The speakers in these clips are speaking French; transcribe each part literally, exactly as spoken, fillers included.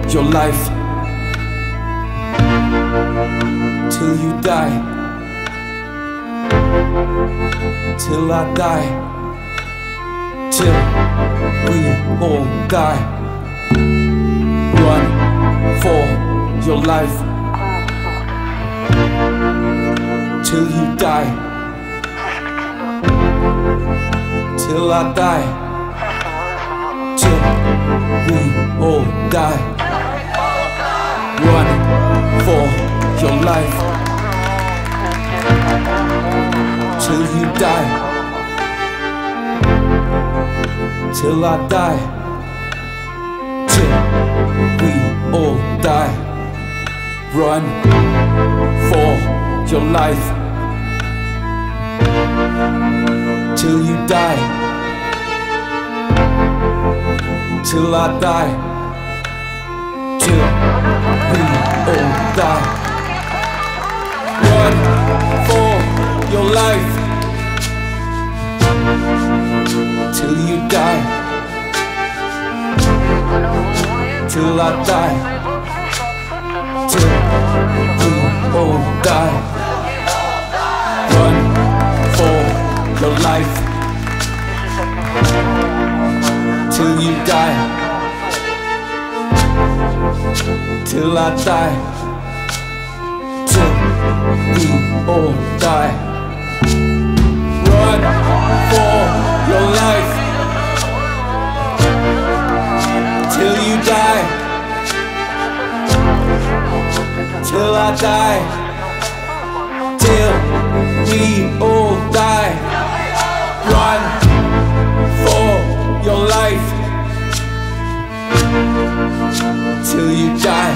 your life till you die, till I die, till we all die. Run for your life till you die, till I die, till we all die. Run for your life till you die, till I die, till we all die. Run for your life till you die, till I die, till we all die. Run for your life till you die, till I die, till we all die. Run for your life till you die, till I die, till we all die. Run for your life till you die, till I die, till we all die. Run for your life till you die,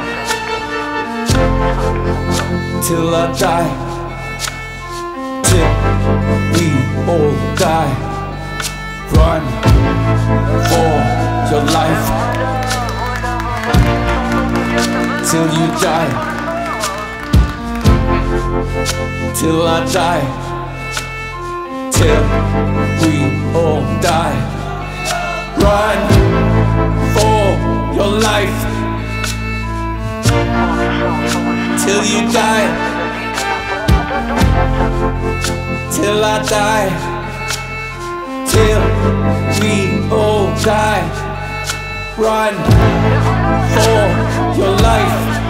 till I die, till we all die. Run for your life till you die, till I die, till we all die. Run for your life till you die, till I die, till we all die. Run for your life